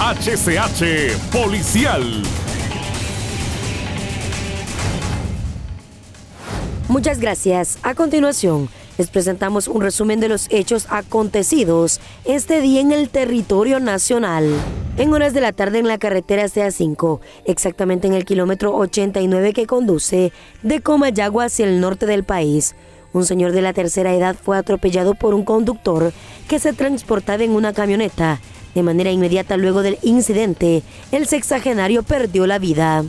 HCH Policial. Muchas gracias. A continuación, les presentamos un resumen de los hechos acontecidos este día en el territorio nacional. En horas de la tarde en la carretera CA5, exactamente en el kilómetro 89 que conduce de Comayagua hacia el norte del país, un señor de la tercera edad fue atropellado por un conductor que se transportaba en una camioneta. De manera inmediata luego del incidente, el sexagenario perdió la vida.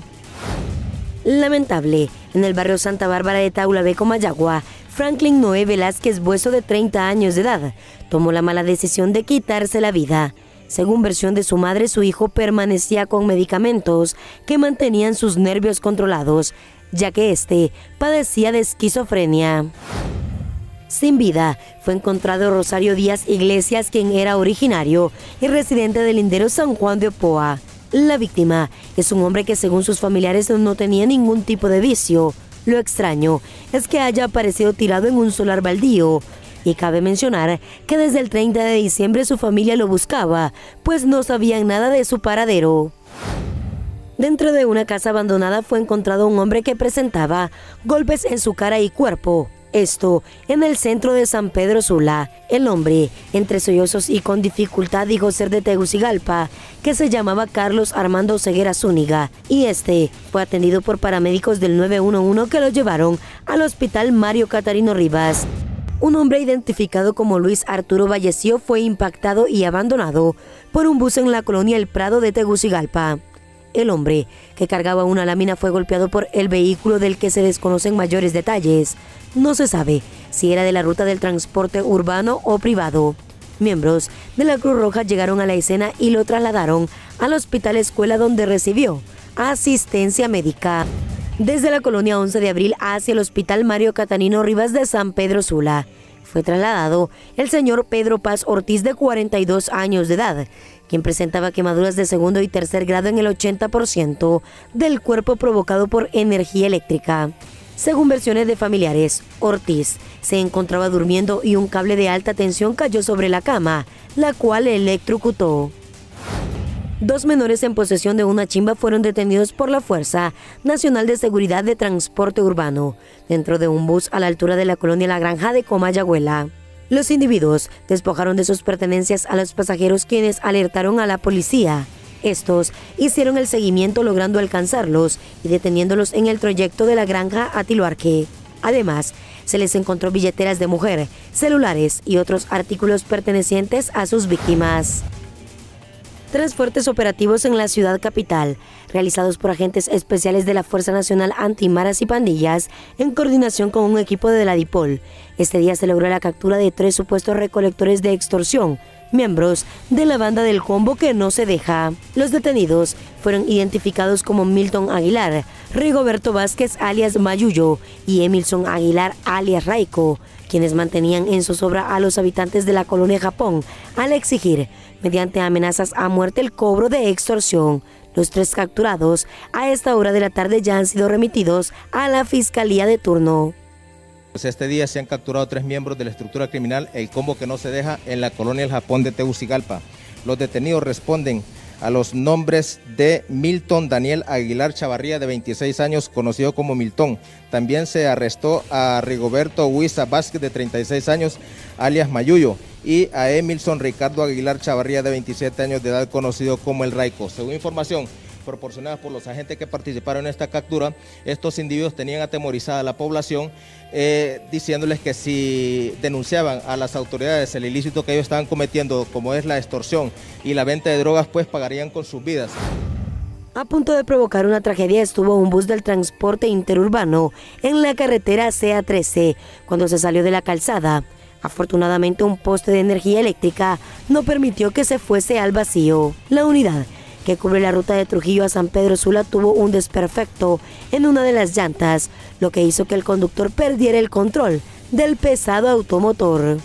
Lamentable, en el barrio Santa Bárbara de Taulabé, Comayagua, Franklin Noé Velázquez Bueso, de 30 años de edad, tomó la mala decisión de quitarse la vida. Según versión de su madre, su hijo permanecía con medicamentos que mantenían sus nervios controlados, ya que este padecía de esquizofrenia. Sin vida, fue encontrado Rosario Díaz Iglesias, quien era originario y residente del lindero San Juan de Opoa. La víctima es un hombre que, según sus familiares, no tenía ningún tipo de vicio. Lo extraño es que haya aparecido tirado en un solar baldío. Y cabe mencionar que desde el 30 de diciembre su familia lo buscaba, pues no sabían nada de su paradero. Dentro de una casa abandonada fue encontrado un hombre que presentaba golpes en su cara y cuerpo. Esto en el centro de San Pedro Sula. El hombre, entre sollozos y con dificultad, dijo ser de Tegucigalpa, que se llamaba Carlos Armando Ceguera Zúñiga, y este fue atendido por paramédicos del 911 que lo llevaron al hospital Mario Catarino Rivas. Un hombre identificado como Luis Arturo Valleció fue impactado y abandonado por un bus en la colonia El Prado de Tegucigalpa. El hombre, que cargaba una lámina, fue golpeado por el vehículo del que se desconocen mayores detalles. No se sabe si era de la ruta del transporte urbano o privado. Miembros de la Cruz Roja llegaron a la escena y lo trasladaron al Hospital Escuela, donde recibió asistencia médica. Desde la colonia 11 de abril hacia el Hospital Mario Catarino Rivas de San Pedro Sula, fue trasladado el señor Pedro Paz Ortiz, de 42 años de edad, quien presentaba quemaduras de segundo y tercer grado en el 80% del cuerpo provocado por energía eléctrica. Según versiones de familiares, Ortiz se encontraba durmiendo y un cable de alta tensión cayó sobre la cama, la cual le electrocutó. 2 menores en posesión de una chimba fueron detenidos por la Fuerza Nacional de Seguridad de Transporte Urbano dentro de un bus a la altura de la colonia La Granja de Comayagüela. Los individuos despojaron de sus pertenencias a los pasajeros, quienes alertaron a la policía. Estos hicieron el seguimiento, logrando alcanzarlos y deteniéndolos en el trayecto de La Granja a Tiluarque. Además, se les encontró billeteras de mujer, celulares y otros artículos pertenecientes a sus víctimas. 3 fuertes operativos en la ciudad capital, realizados por agentes especiales de la Fuerza Nacional Antimaras y Pandillas, en coordinación con un equipo de la DIPOL. Este día se logró la captura de 3 supuestos recolectores de extorsión, miembros de la banda del Combo que no se deja. Los detenidos fueron identificados como Milton Aguilar, Rigoberto Vázquez alias Mayuyo y Emilson Aguilar alias Raico, quienes mantenían en zozobra a los habitantes de la colonia Japón al exigir, mediante amenazas a muerte, el cobro de extorsión. Los 3 capturados a esta hora de la tarde ya han sido remitidos a la Fiscalía de turno. Este día se han capturado 3 miembros de la estructura criminal El Combo que no se deja en la colonia El Japón de Tegucigalpa. Los detenidos responden a los nombres de Milton Daniel Aguilar Chavarría, de 26 años, conocido como Milton. También se arrestó a Rigoberto Huiza Vázquez, de 36 años, alias Mayuyo, y a Emilson Ricardo Aguilar Chavarría, de 27 años de edad, conocido como El Raico. Según información proporcionadas por los agentes que participaron en esta captura, estos individuos tenían atemorizada a la población, diciéndoles que si denunciaban a las autoridades el ilícito que ellos estaban cometiendo, como es la extorsión y la venta de drogas, pues pagarían con sus vidas. A punto de provocar una tragedia estuvo un bus del transporte interurbano en la carretera CA13 cuando se salió de la calzada. Afortunadamente, un poste de energía eléctrica no permitió que se fuese al vacío. La unidad, que cubre la ruta de Trujillo a San Pedro Sula, tuvo un desperfecto en una de las llantas, lo que hizo que el conductor perdiera el control del pesado automotor.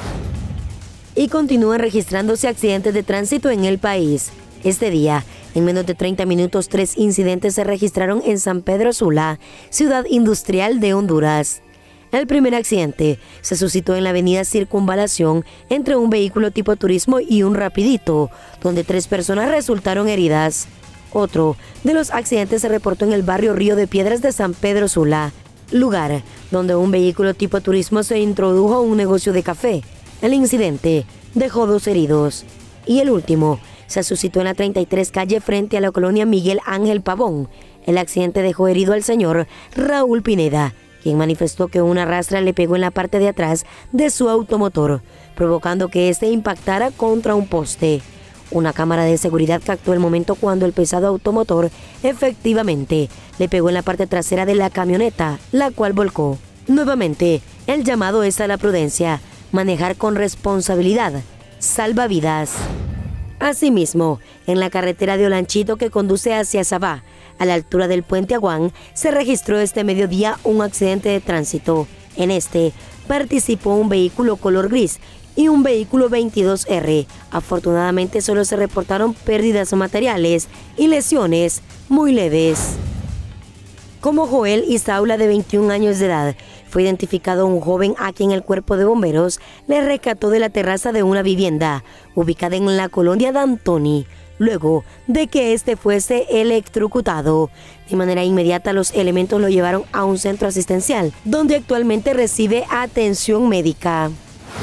Y continúan registrándose accidentes de tránsito en el país. Este día, en menos de 30 minutos, 3 incidentes se registraron en San Pedro Sula, ciudad industrial de Honduras. El primer accidente se suscitó en la avenida Circunvalación entre un vehículo tipo turismo y un rapidito, donde 3 personas resultaron heridas. Otro de los accidentes se reportó en el barrio Río de Piedras de San Pedro Sula, lugar donde un vehículo tipo turismo se introdujo a un negocio de café. El incidente dejó 2 heridos. Y el último se suscitó en la 33 calle frente a la colonia Miguel Ángel Pavón. El accidente dejó herido al señor Raúl Pineda, quien manifestó que una rastra le pegó en la parte de atrás de su automotor, provocando que éste impactara contra un poste. Una cámara de seguridad captó el momento cuando el pesado automotor efectivamente le pegó en la parte trasera de la camioneta, la cual volcó. Nuevamente, el llamado es a la prudencia, manejar con responsabilidad, salva vidas. Asimismo, en la carretera de Olanchito que conduce hacia Sabá, a la altura del puente Aguán, se registró este mediodía un accidente de tránsito. En este participó un vehículo color gris y un vehículo 22R. Afortunadamente solo se reportaron pérdidas materiales y lesiones muy leves. Como Joel Isaula, de 21 años de edad, fue identificado un joven a quien el cuerpo de bomberos le rescató de la terraza de una vivienda ubicada en la colonia D'Antoni, luego de que este fuese electrocutado. De manera inmediata, los elementos lo llevaron a un centro asistencial, donde actualmente recibe atención médica.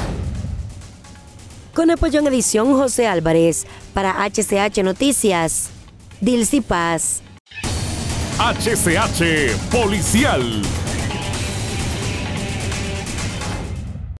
Con apoyo en edición José Álvarez, para HCH Noticias, Dilcy Paz. HCH Policial.